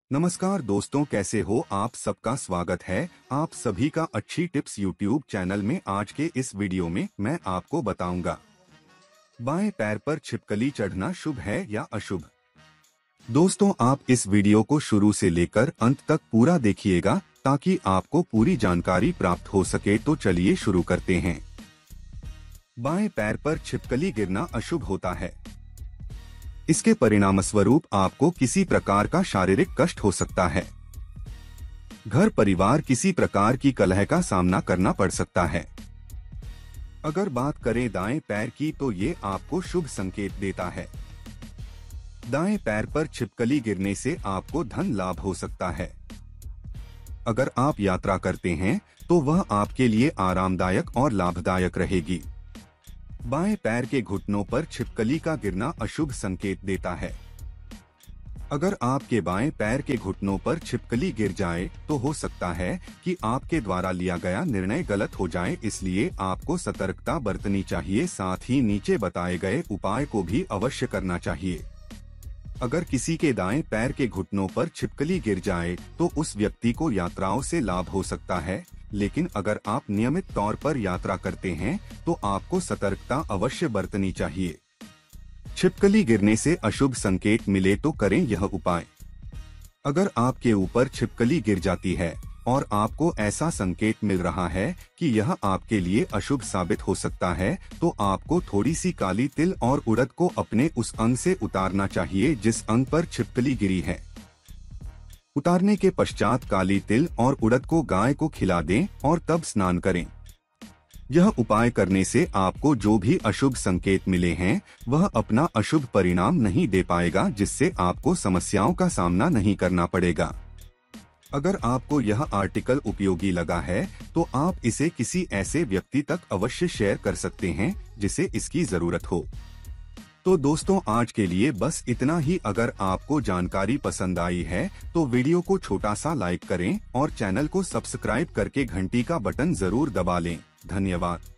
नमस्कार दोस्तों, कैसे हो आप? सबका स्वागत है आप सभी का अच्छी टिप्स यूट्यूब चैनल में। आज के इस वीडियो में मैं आपको बताऊंगा बाएं पैर पर छिपकली चढ़ना शुभ है या अशुभ। दोस्तों, आप इस वीडियो को शुरू से लेकर अंत तक पूरा देखिएगा ताकि आपको पूरी जानकारी प्राप्त हो सके। तो चलिए शुरू करते हैं। बाएं पैर पर छिपकली गिरना अशुभ होता है। इसके परिणामस्वरूप आपको किसी प्रकार का शारीरिक कष्ट हो सकता है। घर परिवार किसी प्रकार की कलह का सामना करना पड़ सकता है। अगर बात करें दाएं पैर की तो ये आपको शुभ संकेत देता है। दाएं पैर पर छिपकली गिरने से आपको धन लाभ हो सकता है। अगर आप यात्रा करते हैं तो वह आपके लिए आरामदायक और लाभदायक रहेगी। बाएं पैर के घुटनों पर छिपकली का गिरना अशुभ संकेत देता है। अगर आपके बाएं पैर के घुटनों पर छिपकली गिर जाए तो हो सकता है कि आपके द्वारा लिया गया निर्णय गलत हो जाए, इसलिए आपको सतर्कता बरतनी चाहिए। साथ ही नीचे बताए गए उपाय को भी अवश्य करना चाहिए। अगर किसी के दाएं पैर के घुटनों पर छिपकली गिर जाए तो उस व्यक्ति को यात्राओं से लाभ हो सकता है, लेकिन अगर आप नियमित तौर पर यात्रा करते हैं तो आपको सतर्कता अवश्य बरतनी चाहिए। छिपकली गिरने से अशुभ संकेत मिले तो करें यह उपाय। अगर आपके ऊपर छिपकली गिर जाती है और आपको ऐसा संकेत मिल रहा है कि यह आपके लिए अशुभ साबित हो सकता है, तो आपको थोड़ी सी काली तिल और उड़द को अपने उस अंग से उतारना चाहिए जिस अंग पर छिपकली गिरी है। उतारने के पश्चात काली तिल और उड़द को गाय को खिला दें और तब स्नान करें। यह उपाय करने से आपको जो भी अशुभ संकेत मिले हैं वह अपना अशुभ परिणाम नहीं दे पाएगा, जिससे आपको समस्याओं का सामना नहीं करना पड़ेगा। अगर आपको यह आर्टिकल उपयोगी लगा है तो आप इसे किसी ऐसे व्यक्ति तक अवश्य शेयर कर सकते हैं जिसे इसकी जरूरत हो। तो दोस्तों, आज के लिए बस इतना ही। अगर आपको जानकारी पसंद आई है तो वीडियो को छोटा सा लाइक करें और चैनल को सब्सक्राइब करके घंटी का बटन जरूर दबा लें। धन्यवाद।